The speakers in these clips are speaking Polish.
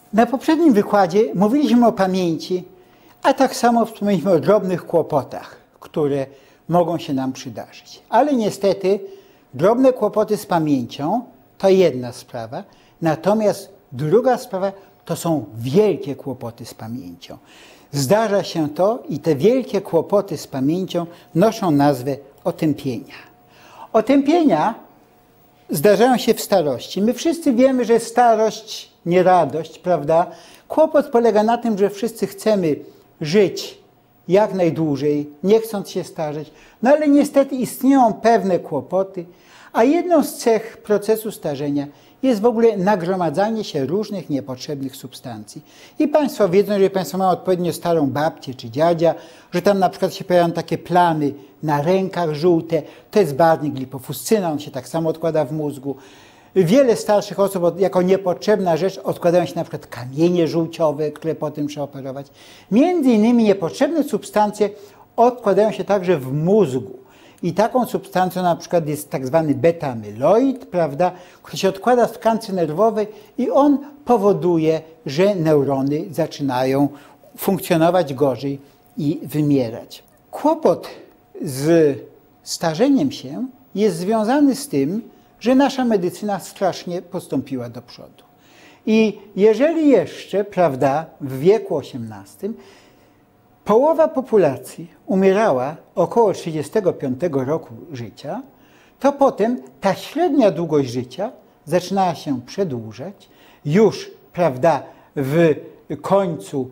Na poprzednim wykładzie mówiliśmy o pamięci, a tak samo wspomnieliśmy o drobnych kłopotach, które mogą się nam przydarzyć. Ale niestety drobne kłopoty z pamięcią to jedna sprawa, natomiast druga sprawa to są wielkie kłopoty z pamięcią. Zdarza się to i te wielkie kłopoty z pamięcią noszą nazwę otępienia. Otępienia zdarzają się w starości. My wszyscy wiemy, że starość, nie radość, prawda? Kłopot polega na tym, że wszyscy chcemy żyć jak najdłużej, nie chcąc się starzeć. No ale niestety istnieją pewne kłopoty, a jedną z cech procesu starzenia jest w ogóle nagromadzanie się różnych niepotrzebnych substancji. I Państwo wiedzą, że Państwo mają odpowiednio starą babcię czy dziadzia, że tam na przykład się pojawiają takie plamy na rękach żółte, to jest barwnik lipofuscyna, on się tak samo odkłada w mózgu. Wiele starszych osób jako niepotrzebna rzecz odkładają się na przykład kamienie żółciowe, które potem trzeba operować. Między innymi niepotrzebne substancje odkładają się także w mózgu. I taką substancją na przykład jest tak zwany beta-amyloid, prawda, który się odkłada w tkance nerwowej i on powoduje, że neurony zaczynają funkcjonować gorzej i wymierać. Kłopot z starzeniem się jest związany z tym, że nasza medycyna strasznie postąpiła do przodu. I jeżeli jeszcze, prawda, w wieku XVIII połowa populacji umierała około 35 roku życia, to potem ta średnia długość życia zaczynała się przedłużać. Już, prawda, w końcu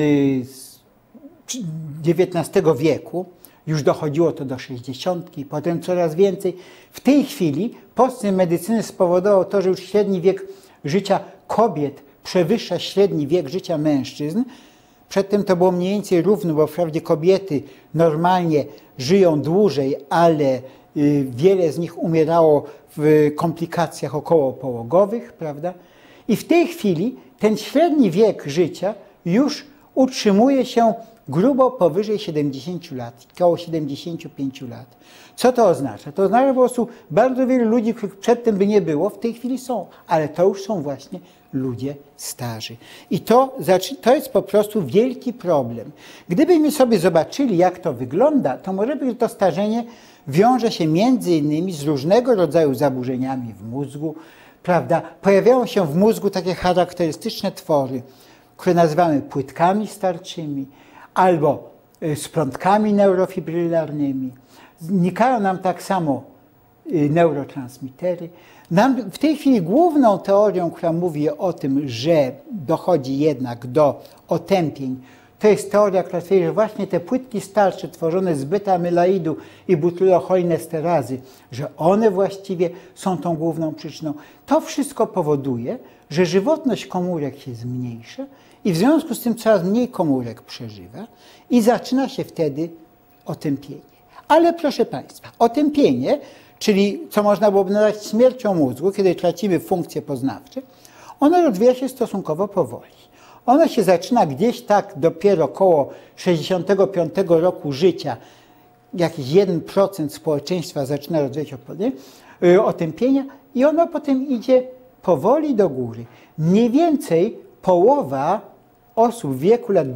XIX wieku już dochodziło to do 60, potem coraz więcej. W tej chwili postęp medycyny spowodował to, że już średni wiek życia kobiet przewyższa średni wiek życia mężczyzn. Przedtem to było mniej więcej równo, bo wprawdzie kobiety normalnie żyją dłużej, ale wiele z nich umierało w komplikacjach okołopołogowych, prawda? I w tej chwili ten średni wiek życia już utrzymuje się grubo powyżej 70 lat, około 75 lat. Co to oznacza? To oznacza po prostu bardzo wielu ludzi, których przedtem by nie było, w tej chwili są, ale to już są właśnie ludzie starzy. I to jest po prostu wielki problem. Gdybyśmy sobie zobaczyli, jak to wygląda, to może być, że to starzenie wiąże się między innymi z różnego rodzaju zaburzeniami w mózgu, prawda? Pojawiają się w mózgu takie charakterystyczne twory, które nazywamy płytkami starczymi, albo splątkami neurofibrylarnymi. Znikają nam tak samo neurotransmitery. W tej chwili główną teorią, która mówi o tym, że dochodzi jednak do otępień, to jest teoria, która twierdzi, że właśnie te płytki starcze tworzone z beta-amyloidu i butylocholeinesterazy, że one właściwie są tą główną przyczyną. To wszystko powoduje, że żywotność komórek się zmniejsza i w związku z tym coraz mniej komórek przeżywa i zaczyna się wtedy otępienie. Ale proszę Państwa, otępienie, czyli co można byłoby nazwać śmiercią mózgu, kiedy tracimy funkcje poznawcze, ono rozwija się stosunkowo powoli. Ono się zaczyna gdzieś tak dopiero około 65 roku życia, jakiś 1% społeczeństwa zaczyna rozwijać otępienia i ono potem idzie powoli do góry. Mniej więcej połowa osób w wieku lat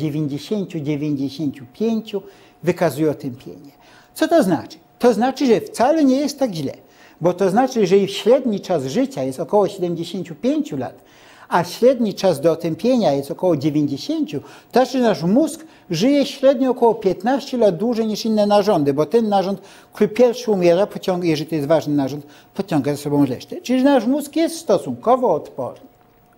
90-95 wykazuje otępienie. Co to znaczy? To znaczy, że wcale nie jest tak źle, bo to znaczy, że jeżeli średni czas życia jest około 75 lat, a średni czas do otępienia jest około 90, to znaczy, że nasz mózg żyje średnio około 15 lat dłużej niż inne narządy, bo ten narząd, który pierwszy umiera, jeżeli to jest ważny narząd, pociąga za sobą resztę. Czyli nasz mózg jest stosunkowo odporny.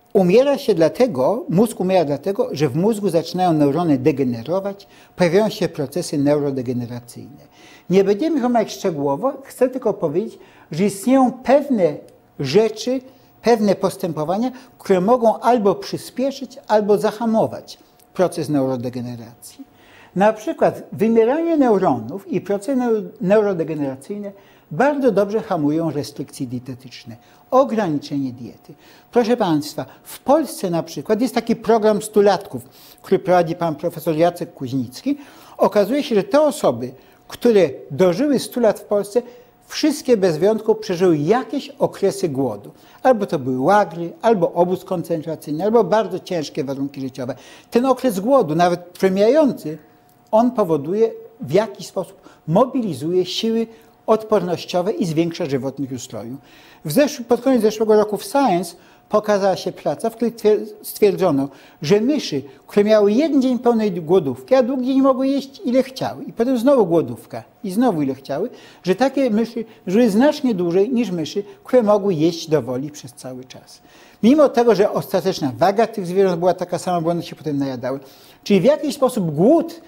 Mózg umiera dlatego, że w mózgu zaczynają neurony degenerować, pojawiają się procesy neurodegeneracyjne. Nie będziemy ich omawiać szczegółowo, chcę tylko powiedzieć, że istnieją pewne rzeczy, pewne postępowania, które mogą albo przyspieszyć, albo zahamować proces neurodegeneracji. Na przykład wymieranie neuronów i procesy neurodegeneracyjne bardzo dobrze hamują restrykcje dietetyczne, ograniczenie diety. Proszę Państwa, w Polsce na przykład jest taki program stulatków, który prowadzi pan profesor Jacek Kuźnicki. Okazuje się, że te osoby, które dożyły 100 lat w Polsce, wszystkie bez wyjątku przeżyły jakieś okresy głodu. Albo to były łagry, albo obóz koncentracyjny, albo bardzo ciężkie warunki życiowe. Ten okres głodu, nawet przemijający, on powoduje, w jakiś sposób mobilizuje siły odpornościowe i zwiększa żywotność ustroju. Pod koniec zeszłego roku w Science pokazała się praca, w której stwierdzono, że myszy, które miały jeden dzień pełnej głodówki, a drugi dzień mogły jeść ile chciały i potem znowu głodówka i znowu ile chciały, że takie myszy żyły znacznie dłużej niż myszy, które mogły jeść do woli przez cały czas. Mimo tego, że ostateczna waga tych zwierząt była taka sama, bo one się potem najadały. Czyli w jakiś sposób głód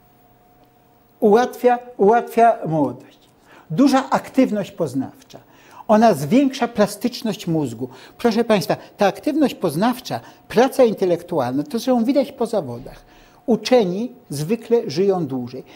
ułatwia młodość. Duża aktywność poznawcza. Ona zwiększa plastyczność mózgu. Proszę Państwa, ta aktywność poznawcza, praca intelektualna, to zresztą widać po zawodach. Uczeni zwykle żyją dłużej.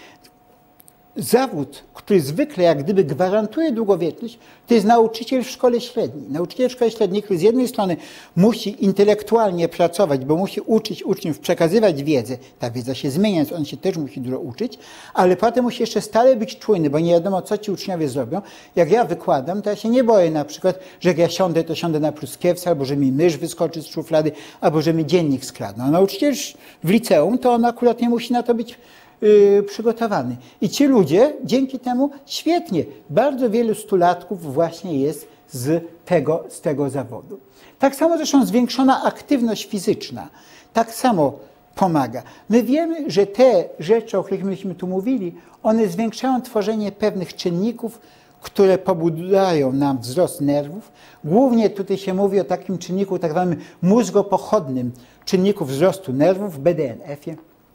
Zawód, który zwykle jak gdyby gwarantuje długowieczność, to jest nauczyciel w szkole średniej. Nauczyciel w szkole średniej, który z jednej strony musi intelektualnie pracować, bo musi uczyć uczniów, przekazywać wiedzę. Ta wiedza się zmienia, więc on się też musi dużo uczyć, ale potem musi jeszcze stale być czujny, bo nie wiadomo, co ci uczniowie zrobią. Jak ja wykładam, to ja się nie boję na przykład, że jak ja siądę, to siądę na pluskiewce, albo że mi mysz wyskoczy z szuflady, albo że mi dziennik skradną. A nauczyciel w liceum, to on akurat nie musi na to być przygotowany. I ci ludzie dzięki temu świetnie, bardzo wielu stulatków właśnie jest z tego zawodu. Tak samo zresztą zwiększona aktywność fizyczna, tak samo pomaga. My wiemy, że te rzeczy, o których myśmy tu mówili, one zwiększają tworzenie pewnych czynników, które pobudzają nam wzrost nerwów. Głównie tutaj się mówi o takim czynniku, tak zwanym mózgopochodnym czynniku wzrostu nerwów, BDNF-ie.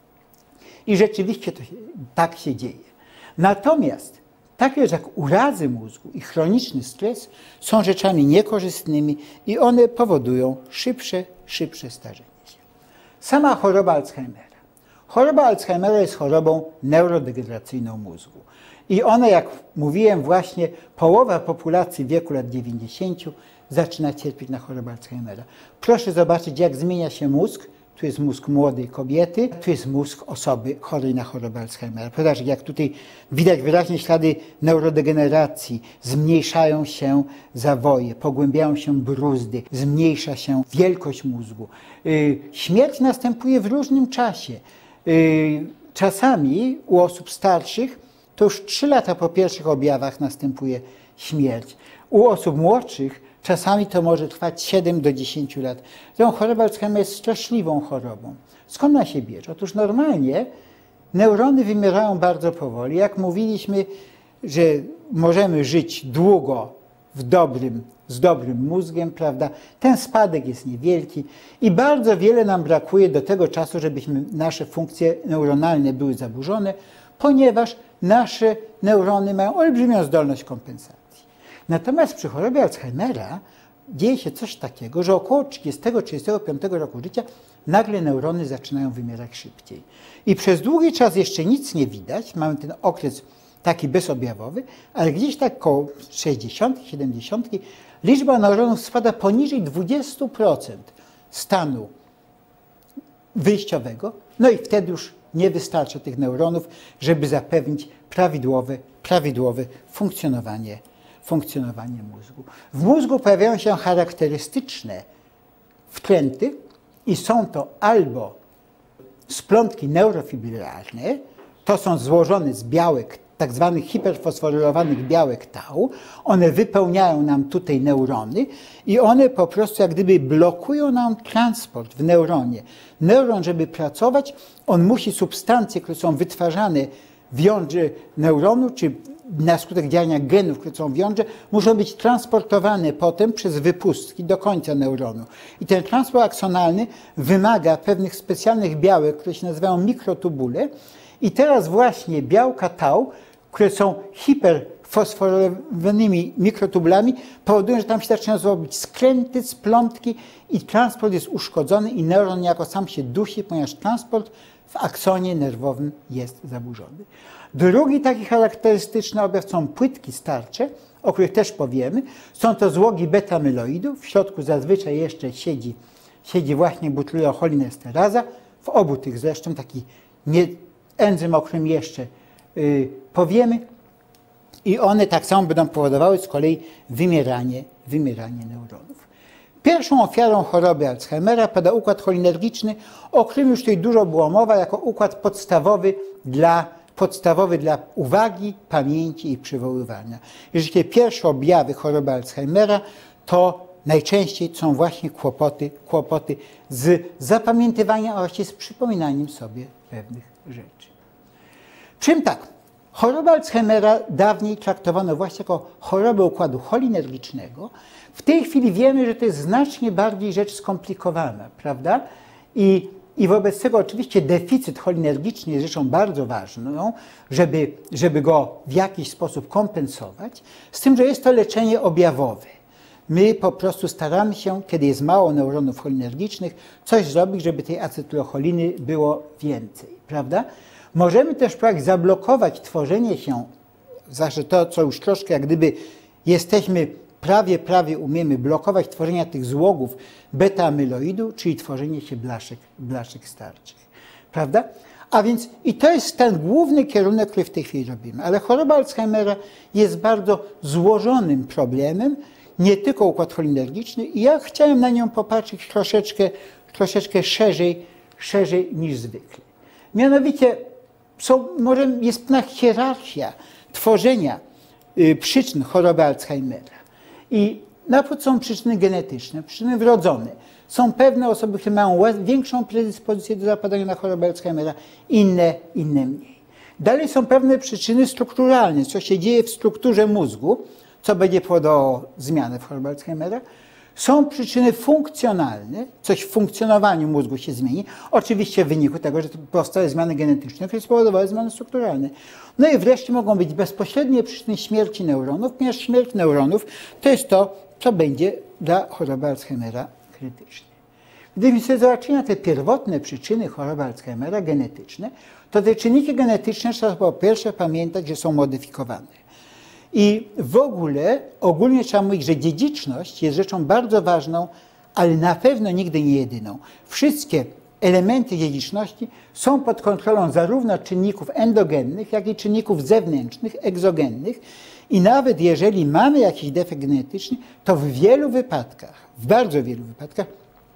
I rzeczywiście tak się dzieje. Natomiast takie rzeczy jak urazy mózgu i chroniczny stres są rzeczami niekorzystnymi i one powodują szybsze starzenie się. Sama choroba Alzheimera. Choroba Alzheimera jest chorobą neurodegeneracyjną mózgu. I ona, jak mówiłem, właśnie połowa populacji w wieku lat 90 zaczyna cierpieć na chorobę Alzheimera. Proszę zobaczyć, jak zmienia się mózg. Tu jest mózg młodej kobiety, tu jest mózg osoby chorej na chorobę Alzheimera. Ponieważ jak tutaj widać wyraźnie ślady neurodegeneracji, zmniejszają się zawoje, pogłębiają się bruzdy, zmniejsza się wielkość mózgu. Śmierć następuje w różnym czasie. Czasami u osób starszych to już 3 lata po pierwszych objawach następuje śmierć. U osób młodszych czasami to może trwać 7 do 10 lat. Tą choroba Alzheimera jest straszliwą chorobą. Skąd ona się bierze? Otóż normalnie neurony wymierają bardzo powoli. Jak mówiliśmy, że możemy żyć długo z dobrym mózgiem, prawda? Ten spadek jest niewielki i bardzo wiele nam brakuje do tego czasu, żebyśmy nasze funkcje neuronalne były zaburzone, ponieważ nasze neurony mają olbrzymią zdolność kompensacji. Natomiast przy chorobie Alzheimera dzieje się coś takiego, że około 30-35 roku życia nagle neurony zaczynają wymierać szybciej. I przez długi czas jeszcze nic nie widać, mamy ten okres taki bezobjawowy, ale gdzieś tak koło 60, 70 liczba neuronów spada poniżej 20% stanu wyjściowego, no i wtedy już nie wystarcza tych neuronów, żeby zapewnić prawidłowe funkcjonowanie mózgu. W mózgu pojawiają się charakterystyczne wtręty i są to albo splątki neurofibrillarne, to są złożone z białek, tak zwanych hiperfosforylowanych białek tau. One wypełniają nam tutaj neurony i one po prostu jak gdyby blokują nam transport w neuronie. Neuron, żeby pracować, on musi substancje, które są wytwarzane w jądrze neuronu, czy na skutek działania genów, które są w jądrze, muszą być transportowane potem przez wypustki do końca neuronu. I ten transport aksonalny wymaga pewnych specjalnych białek, które się nazywają mikrotubule. I teraz właśnie białka tau, które są hiperfosforylowanymi mikrotubulami, powodują, że tam się zaczynają zrobić skręty, splątki i transport jest uszkodzony i neuron niejako sam się dusi, ponieważ transport w aksonie nerwowym jest zaburzony. Drugi taki charakterystyczny objaw są płytki starcze, o których też powiemy. Są to złogi beta-amyloidów. W środku zazwyczaj jeszcze siedzi właśnie butyrylcholineesteraza. W obu tych zresztą taki enzym, o którym jeszcze powiemy. I one tak samo będą powodowały z kolei wymieranie neuronów. Pierwszą ofiarą choroby Alzheimera pada układ cholinergiczny, o którym już tutaj dużo było mowa, jako układ podstawowy dla uwagi, pamięci i przywoływania. Jeżeli pierwsze objawy choroby Alzheimera, to najczęściej są właśnie kłopoty z zapamiętywaniem, a właściwie z przypominaniem sobie pewnych rzeczy. Czym tak? Choroba Alzheimera dawniej traktowano właśnie jako chorobę układu cholinergicznego. W tej chwili wiemy, że to jest znacznie bardziej rzecz skomplikowana, prawda? I wobec tego oczywiście deficyt cholinergiczny jest rzeczą bardzo ważną, żeby go w jakiś sposób kompensować, z tym, że jest to leczenie objawowe. My po prostu staramy się, kiedy jest mało neuronów cholinergicznych, coś zrobić, żeby tej acetylocholiny było więcej, prawda? Możemy też zablokować tworzenie się, zawsze to, co już troszkę jak gdyby jesteśmy, prawie umiemy blokować tworzenia tych złogów beta-amyloidu, czyli tworzenie się blaszek starczych, prawda? A więc i to jest ten główny kierunek, który w tej chwili robimy. Ale choroba Alzheimera jest bardzo złożonym problemem, nie tylko układ cholinergiczny, i ja chciałem na nią popatrzeć troszeczkę szerzej niż zwykle. Mianowicie jest pewna hierarchia tworzenia przyczyn choroby Alzheimera. I naprzód są przyczyny genetyczne, przyczyny wrodzone. Są pewne osoby, które mają większą predyspozycję do zapadania na chorobę Alzheimera, inne mniej. Dalej są pewne przyczyny strukturalne, co się dzieje w strukturze mózgu, co będzie powodowało zmianę w chorobie Alzheimera. Są przyczyny funkcjonalne, coś w funkcjonowaniu mózgu się zmieni, oczywiście w wyniku tego, że powstały zmiany genetyczne, które spowodowały zmiany strukturalne. No i wreszcie mogą być bezpośrednie przyczyny śmierci neuronów, ponieważ śmierć neuronów to jest to, co będzie dla choroby Alzheimera krytyczne. Gdybyśmy sobie zobaczyli na te pierwotne przyczyny choroby Alzheimera genetyczne, to te czynniki genetyczne trzeba po pierwsze pamiętać, że są modyfikowane. I w ogóle ogólnie trzeba mówić, że dziedziczność jest rzeczą bardzo ważną, ale na pewno nigdy nie jedyną. Wszystkie elementy dziedziczności są pod kontrolą zarówno czynników endogennych, jak i czynników zewnętrznych, egzogennych. I nawet jeżeli mamy jakiś defekt genetyczny, to w wielu wypadkach, w bardzo wielu wypadkach,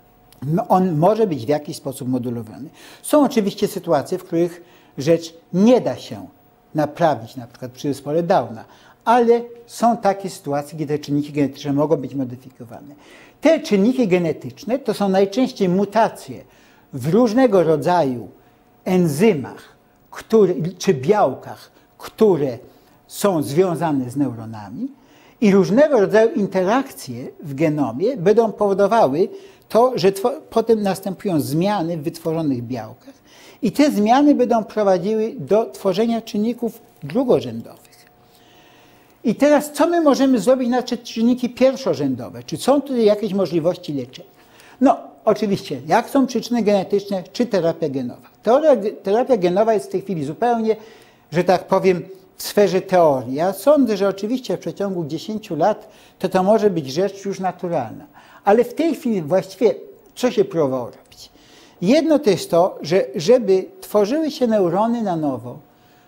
on może być w jakiś sposób modulowany. Są oczywiście sytuacje, w których rzecz nie da się naprawić, na przykład przy zespole Downa, ale są takie sytuacje, gdzie te czynniki genetyczne mogą być modyfikowane. Te czynniki genetyczne to są najczęściej mutacje w różnego rodzaju enzymach czy białkach, które są związane z neuronami, i różnego rodzaju interakcje w genomie będą powodowały to, że potem następują zmiany w wytworzonych białkach i te zmiany będą prowadziły do tworzenia czynników drugorzędowych. I teraz co my możemy zrobić na czynniki pierwszorzędowe? Czy są tutaj jakieś możliwości leczenia? No, oczywiście, jak są przyczyny genetyczne, czy terapia genowa. Terapia genowa jest w tej chwili zupełnie, że tak powiem, w sferze teorii. Ja sądzę, że oczywiście w przeciągu 10 lat to może być rzecz już naturalna. Ale w tej chwili właściwie co się próbowało robić? Jedno to jest to, że żeby tworzyły się neurony na nowo,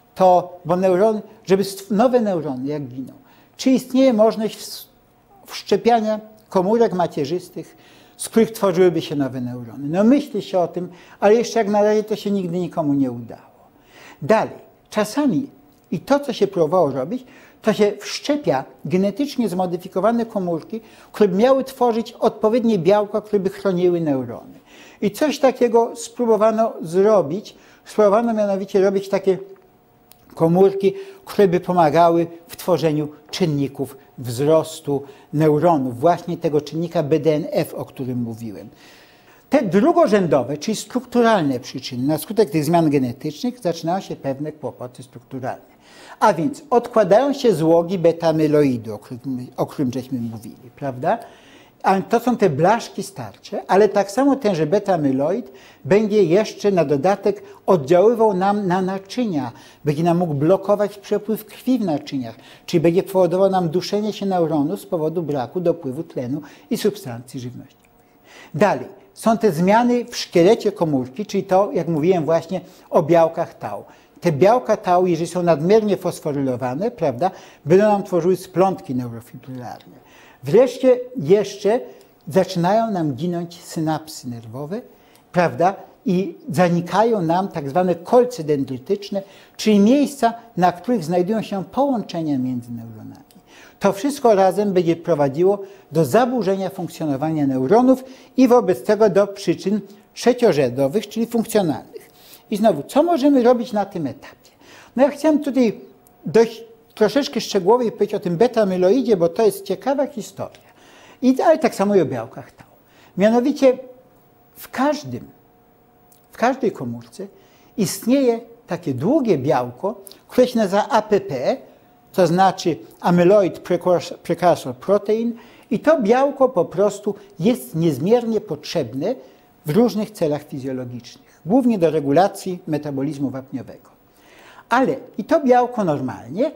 żeby nowe neurony, jak giną, czy istnieje możliwość wszczepiania komórek macierzystych, z których tworzyłyby się nowe neurony? No myśli się o tym, ale jeszcze jak na razie to się nigdy nikomu nie udało. Dalej, czasami i to, co się próbowało robić, to się wszczepia genetycznie zmodyfikowane komórki, które by miały tworzyć odpowiednie białka, które by chroniły neurony. I coś takiego spróbowano zrobić. Spróbowano mianowicie robić takie komórki, które by pomagały w tworzeniu czynników wzrostu neuronów, właśnie tego czynnika BDNF, o którym mówiłem. Te drugorzędowe, czyli strukturalne przyczyny, na skutek tych zmian genetycznych zaczynają się pewne kłopoty strukturalne. A więc odkładają się złogi beta-amyloidu, o którym żeśmy mówili, prawda? A to są te blaszki starcze, ale tak samo tenże beta-amyloid będzie jeszcze na dodatek oddziaływał nam na naczynia, będzie nam mógł blokować przepływ krwi w naczyniach, czyli będzie powodował nam duszenie się neuronów z powodu braku dopływu tlenu i substancji żywnościowych. Dalej, są te zmiany w szkielecie komórki, czyli to, jak mówiłem właśnie o białkach tau. te białka tau, jeżeli są nadmiernie fosforylowane, prawda, będą nam tworzyły splątki neurofibrylarne. Wreszcie jeszcze zaczynają nam ginąć synapsy nerwowe, prawda, i zanikają nam tak zwane kolce dendrytyczne, czyli miejsca, na których znajdują się połączenia między neuronami. To wszystko razem będzie prowadziło do zaburzenia funkcjonowania neuronów i wobec tego do przyczyn trzeciorzędowych, czyli funkcjonalnych. I znowu, co możemy robić na tym etapie? No ja chciałem tutaj dość troszeczkę szczegółowiej powiedzieć o tym beta-amyloidzie, bo to jest ciekawa historia. Ale tak samo i o białkach tau. Mianowicie w każdej komórce istnieje takie długie białko, które się nazywa APP, to znaczy Amyloid Precursor Protein, i to białko po prostu jest niezmiernie potrzebne w różnych celach fizjologicznych, głównie do regulacji metabolizmu wapniowego. Ale i to białko normalnie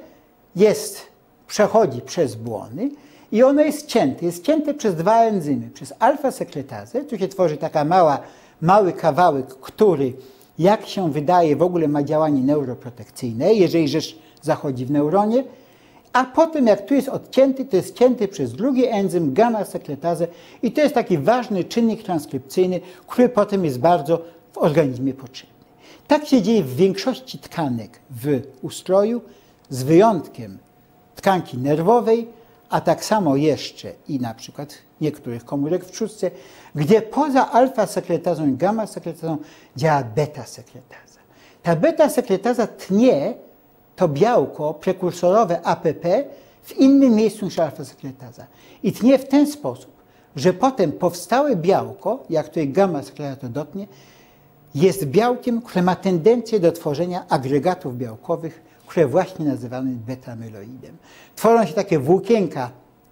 przechodzi przez błony i ono jest cięte przez dwa enzymy, przez alfa-sekretazę, tu się tworzy taka mały kawałek, który, jak się wydaje, w ogóle ma działanie neuroprotekcyjne, jeżeli rzecz zachodzi w neuronie, a potem jak tu jest odcięty, to jest cięty przez drugi enzym, gamma-sekretazę, i to jest taki ważny czynnik transkrypcyjny, który potem jest bardzo w organizmie potrzebny. Tak się dzieje w większości tkanek w ustroju, z wyjątkiem tkanki nerwowej, a tak samo jeszcze i na przykład niektórych komórek w trzustce, gdzie poza alfa-sekretazą i gamma-sekretazą działa beta-sekretaza. Ta beta-sekretaza tnie to białko prekursorowe APP w innym miejscu niż alfa-sekretaza. I tnie w ten sposób, że potem powstałe białko, jak tutaj gamma-sekretaza to dotknie, jest białkiem, które ma tendencję do tworzenia agregatów białkowych, które właśnie nazywamy beta-amyloidem. Tworzą się takie włókienka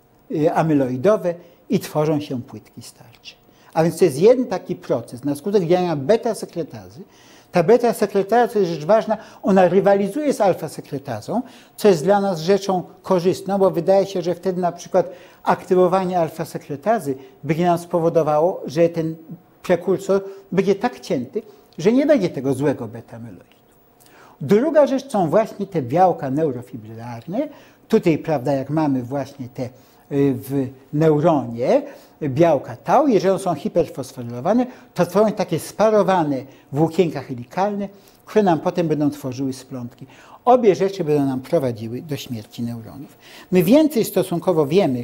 amyloidowe i tworzą się płytki starcze. A więc to jest jeden taki proces. Na skutek działania beta-sekretazy, ta beta-sekretaza, to jest rzecz ważna, ona rywalizuje z alfa-sekretazą, co jest dla nas rzeczą korzystną, bo wydaje się, że wtedy na przykład aktywowanie alfa-sekretazy będzie nam spowodowało, że ten prekursor będzie tak cięty, że nie będzie tego złego beta-amyloidu. Druga rzecz są właśnie te białka neurofibrylarne. Tutaj, prawda, jak mamy właśnie te w neuronie białka tau, jeżeli one są hiperfosforylowane, to tworzą takie sparowane włókienka helikalne, które nam potem będą tworzyły splątki. Obie rzeczy będą nam prowadziły do śmierci neuronów. My więcej stosunkowo wiemy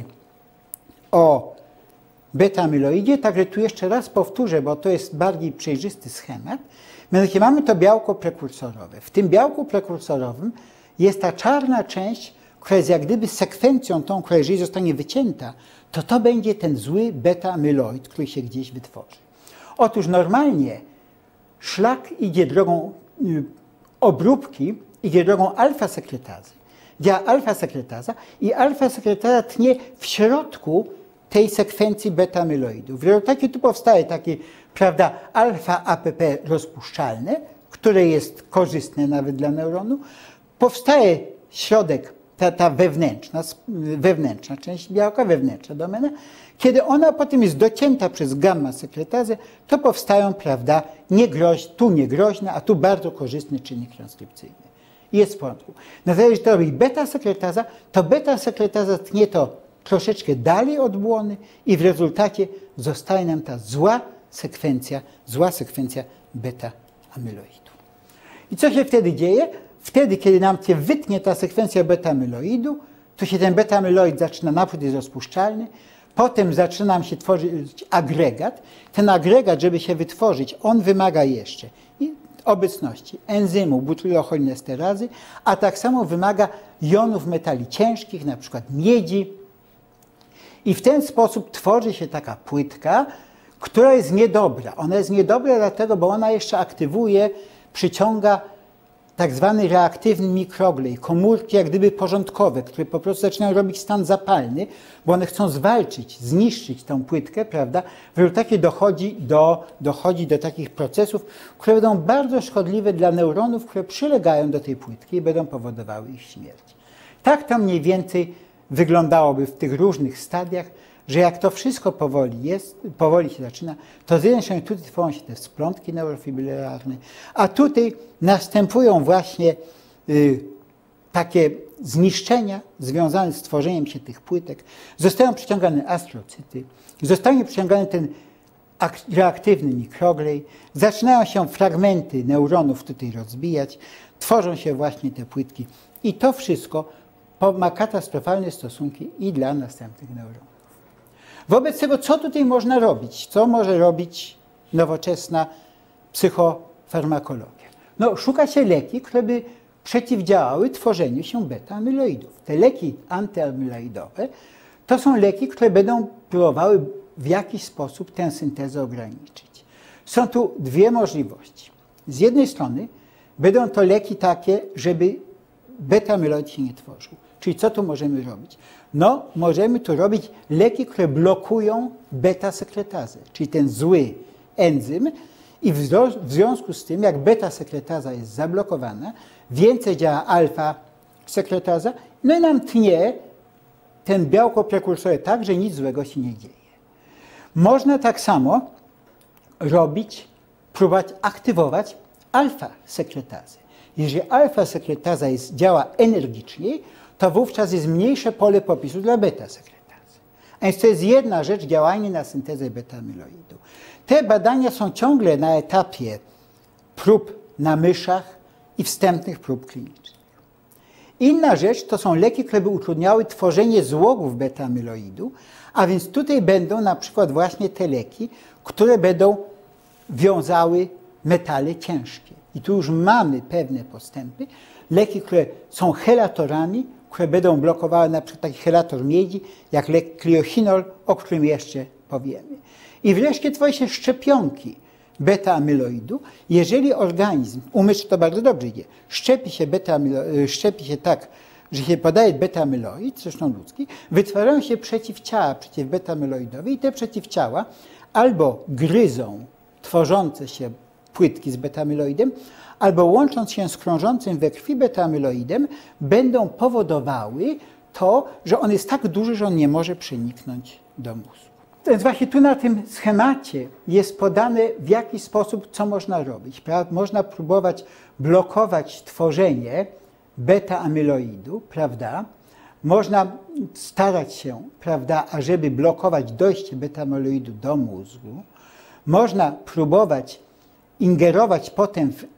o beta-amyloidzie, także tu jeszcze raz powtórzę, bo to jest bardziej przejrzysty schemat. Mianowicie mamy to białko prekursorowe. W tym białku prekursorowym jest ta czarna część, która jest jak gdyby sekwencją tą, która jeżeli zostanie wycięta, to będzie ten zły beta-amyloid, który się gdzieś wytworzy. Otóż normalnie szlak idzie drogą obróbki, idzie drogą alfa-sekretazy. Działa alfa-sekretaza i alfa-sekretaza tnie w środku tej sekwencji beta-amyloidu. W rezultacie tu powstaje takie, prawda, alfa-APP rozpuszczalne, które jest korzystne nawet dla neuronu. Powstaje środek, ta wewnętrzna część białka, wewnętrzna domena. Kiedy ona potem jest docięta przez gamma-sekretazę, to powstają, prawda, tu niegroźne, a tu bardzo korzystny czynnik transkrypcyjny. Jest w porządku. Natomiast jeśli to robi beta-sekretaza, to beta-sekretaza tnie to troszeczkę dalej od błony i w rezultacie zostaje nam ta zła sekwencja beta-amyloidu. I co się wtedy dzieje? Wtedy, kiedy nam się wytnie ta sekwencja beta-amyloidu, to się ten beta-amyloid zaczyna, naprzód jest rozpuszczalny, potem zaczyna nam się tworzyć agregat. Ten agregat, żeby się wytworzyć, on wymaga jeszcze obecności enzymu butylocholesterazy, a tak samo wymaga jonów metali ciężkich, na przykład miedzi. I w ten sposób tworzy się taka płytka, która jest niedobra. Ona jest niedobra dlatego, bo ona jeszcze przyciąga tak zwany reaktywny mikroglej, komórki jak gdyby porządkowe, które po prostu zaczynają robić stan zapalny, bo one chcą zniszczyć tą płytkę, prawda? W rezultacie dochodzi do takich procesów, które będą bardzo szkodliwe dla neuronów, które przylegają do tej płytki i będą powodowały ich śmierć. Tak to mniej więcej wyglądałoby w tych różnych stadiach, że jak to wszystko powoli się zaczyna, to z jednej strony tutaj tworzą się te splątki neurofibrilarne, a tutaj następują właśnie takie zniszczenia związane z tworzeniem się tych płytek. Zostają przyciągane astrocyty, zostanie przyciągany ten reaktywny mikroglej, zaczynają się fragmenty neuronów tutaj rozbijać, tworzą się właśnie te płytki i to wszystko ma katastrofalne stosunki i dla następnych neuronów. Wobec tego, co tutaj można robić? Co może robić nowoczesna psychofarmakologia? No, szuka się leki, które by przeciwdziałały tworzeniu się beta-amyloidów. Te leki antyamyloidowe to są leki, które będą próbowały w jakiś sposób tę syntezę ograniczyć. Są tu dwie możliwości. Z jednej strony będą to leki takie, żeby beta-amyloid się nie tworzył. Czyli co tu możemy robić? No, możemy tu robić leki, które blokują beta-sekretazę, czyli ten zły enzym i w związku z tym, jak beta-sekretaza jest zablokowana, więcej działa alfa-sekretaza, no i nam tnie ten białko prekursory tak, że nic złego się nie dzieje. Można tak samo próbować aktywować alfa-sekretazę. Jeżeli alfa-sekretaza działa energiczniej, to wówczas jest mniejsze pole popisu dla beta-sekretazy. A więc to jest jedna rzecz, działanie na syntezę beta-amyloidu. Te badania są ciągle na etapie prób na myszach i wstępnych prób klinicznych. Inna rzecz to są leki, które by utrudniały tworzenie złogów beta-amyloidu, a więc tutaj będą na przykład właśnie te leki, które będą wiązały metale ciężkie. I tu już mamy pewne postępy. Leki, które są chelatorami, które będą blokowały na przykład taki chelator miedzi, jak lek kliochinol, o którym jeszcze powiemy. I wreszcie tworzy się szczepionki beta-amyloidu. Jeżeli organizm, umysł to bardzo dobrze idzie, szczepi się tak, że się podaje beta-amyloid, zresztą ludzki, wytwarzają się przeciwciała przeciw beta-amyloidowi i te przeciwciała albo gryzą tworzące się płytki z beta-amyloidem, albo łącząc się z krążącym we krwi beta-amyloidem, będą powodowały to, że on jest tak duży, że on nie może przeniknąć do mózgu. Więc właśnie tu na tym schemacie jest podane, w jaki sposób, co można robić. Można próbować blokować tworzenie beta-amyloidu, prawda? Można starać się, prawda, ażeby blokować dojście beta-amyloidu do mózgu. Można próbować ingerować potem w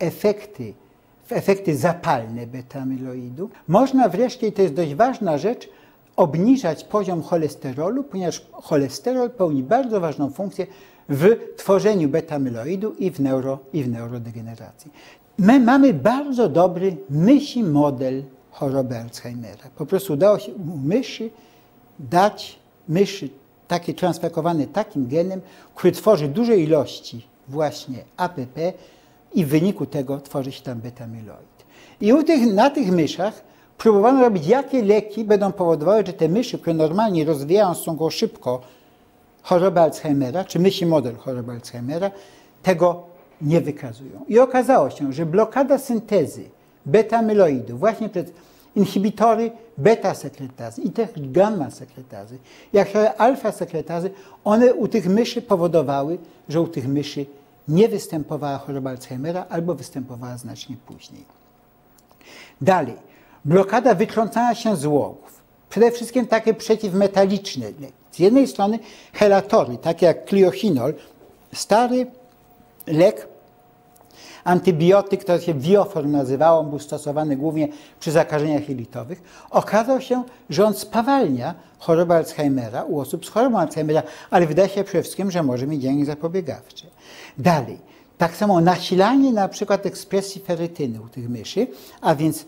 efekty zapalne beta-amyloidu. Można wreszcie, i to jest dość ważna rzecz, obniżać poziom cholesterolu, ponieważ cholesterol pełni bardzo ważną funkcję w tworzeniu beta-amyloidu i w neurodegeneracji. My mamy bardzo dobry mysi model choroby Alzheimera. Po prostu udało się u myszy dać takie transfekowane takim genem, który tworzy duże ilości właśnie APP i w wyniku tego tworzy się tam beta-amyloid. I na tych myszach próbowano robić, jakie leki będą powodowały, że te myszy, które normalnie rozwijają stosunkowo szybko chorobę Alzheimera, czy mysi model choroby Alzheimera, tego nie wykazują. I okazało się, że blokada syntezy beta-amyloidu właśnie przez inhibitory beta-sekretazy i też gamma-sekretazy, jak alfa-sekretazy, one u tych myszy powodowały, że u tych myszy nie występowała choroba Alzheimera albo występowała znacznie później. Dalej, blokada wytrącania się złogów. Przede wszystkim takie przeciwmetaliczne leki. Z jednej strony helatory, takie jak kliochinol, stary lek, antybiotyk, to się Vioform nazywało, był stosowany głównie przy zakażeniach jelitowych. Okazał się, że on spowalnia chorobę Alzheimera u osób z chorobą Alzheimera, ale wydaje się przede wszystkim, że może mieć działanie zapobiegawcze. Dalej, tak samo nasilanie na przykład ekspresji ferytyny u tych myszy, a więc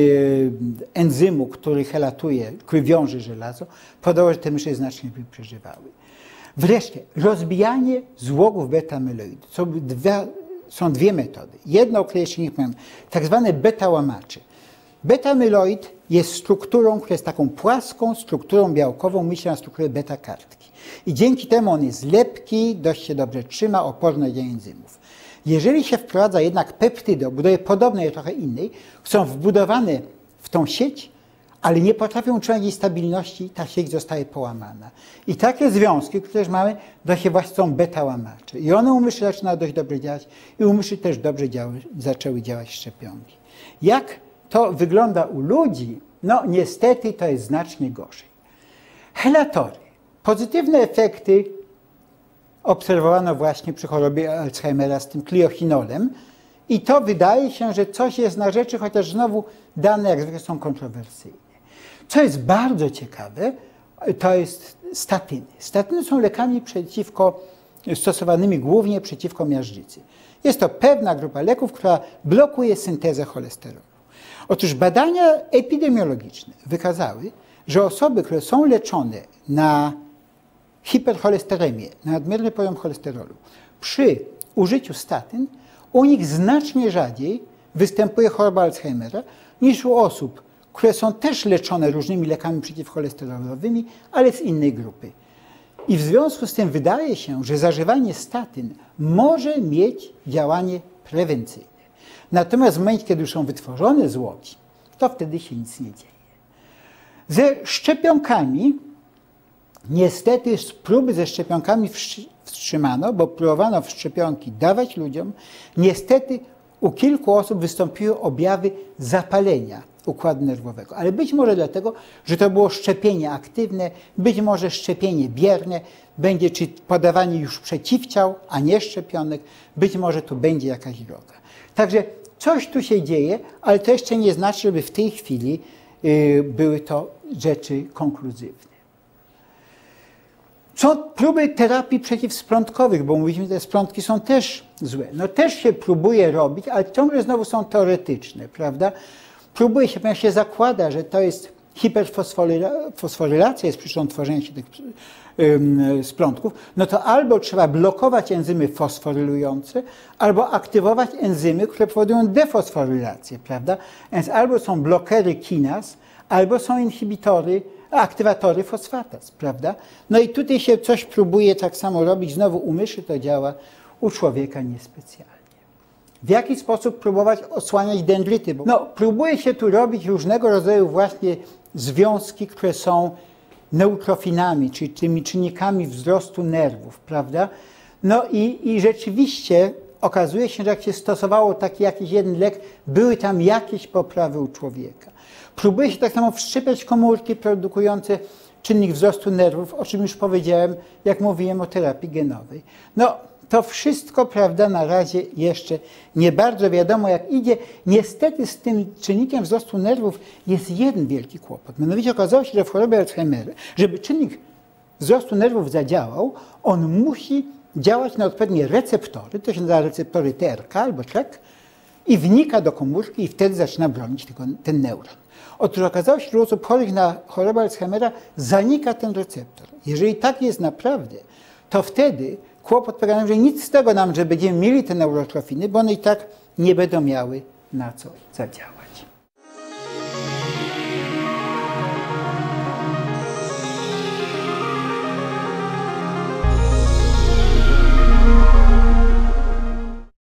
enzymu, który helatuje, który wiąże żelazo, podało, że te myszy znacznie by przeżywały. Wreszcie, rozbijanie złogów beta-amyloidu. Są dwie metody. Jedna, o której jeszcze nie powiem, tak zwane beta-łamacze. Beta-amyloid jest strukturą, która jest taką płaską strukturą białkową, myślę na strukturę beta-kartki. I dzięki temu on jest lepki, dość się dobrze trzyma, oporny na działanie enzymów. Jeżeli się wprowadza jednak peptydy o budowie podobnej, trochę innej, są wbudowane w tą sieć, ale nie potrafią utrzymać jej stabilności, ta sieć zostaje połamana. I takie związki, które też mamy, to właśnie są beta-łamacze. I one umyślnie zaczynają dość dobrze działać i umyślnie też dobrze zaczęły działać szczepionki. Jak to wygląda u ludzi? No niestety to jest znacznie gorzej. Helatory. Pozytywne efekty obserwowano właśnie przy chorobie Alzheimera z tym kliochinolem i to wydaje się, że coś jest na rzeczy, chociaż znowu dane jak zwykle są kontrowersyjne. Co jest bardzo ciekawe, to jest statyny. Statyny są lekami stosowanymi głównie przeciwko miażdżycy. Jest to pewna grupa leków, która blokuje syntezę cholesterolu. Otóż badania epidemiologiczne wykazały, że osoby, które są leczone na hipercholesteremię, na nadmierny poziom cholesterolu, przy użyciu statyn, u nich znacznie rzadziej występuje choroba Alzheimera niż u osób, które są też leczone różnymi lekami przeciwcholesterolowymi, ale z innej grupy. I w związku z tym wydaje się, że zażywanie statyn może mieć działanie prewencyjne. Natomiast w momencie, kiedy już są wytworzone z łodzi, to wtedy się nic nie dzieje. Ze szczepionkami, niestety próby ze szczepionkami wstrzymano, bo próbowano w szczepionki dawać ludziom. Niestety u kilku osób wystąpiły objawy zapalenia układu nerwowego. Ale być może dlatego, że to było szczepienie aktywne, być może szczepienie bierne, będzie czy podawanie już przeciwciał, a nie szczepionek, być może tu będzie jakaś droga. Także coś tu się dzieje, ale to jeszcze nie znaczy, żeby w tej chwili były to rzeczy konkluzywne. Są próby terapii przeciwsprątkowych, bo mówiliśmy, że te sprątki są też złe. No też się próbuje robić, ale ciągle znowu są teoretyczne, prawda? Próbuje się, ponieważ się zakłada, że to jest hiperfosforylacja, jest przyczyną tworzenia się tych sprątków, no to albo trzeba blokować enzymy fosforylujące, albo aktywować enzymy, które powodują defosforylację, prawda? Więc albo są blokery kinaz, albo są inhibitory, aktywatory fosfataz, prawda? No i tutaj się coś próbuje tak samo robić, znowu u myszy to działa, u człowieka niespecjalnie. W jaki sposób próbować osłaniać dendryty? No, próbuje się tu robić różnego rodzaju właśnie związki, które są neutrofinami, czyli tymi czynnikami wzrostu nerwów, prawda? No i rzeczywiście okazuje się, że jak się stosowało taki jakiś jeden lek, były tam jakieś poprawy u człowieka. Próbuje się tak samo wszczepiać komórki produkujące czynnik wzrostu nerwów, o czym już powiedziałem, jak mówiłem o terapii genowej. No, to wszystko, prawda, na razie jeszcze nie bardzo wiadomo, jak idzie. Niestety z tym czynnikiem wzrostu nerwów jest jeden wielki kłopot. Mianowicie okazało się, że w chorobie Alzheimera, żeby czynnik wzrostu nerwów zadziałał, on musi działać na odpowiednie receptory, to się nazywa receptory TRK albo TRK, i wnika do komórki i wtedy zaczyna bronić ten neuron. Otóż okazało się, że u osób chorych na chorobę Alzheimera zanika ten receptor. Jeżeli tak jest naprawdę, to wtedy kłopot polega na tym, że nic z tego nam, że będziemy mieli te neurotrofiny, bo one i tak nie będą miały na co zadziałać.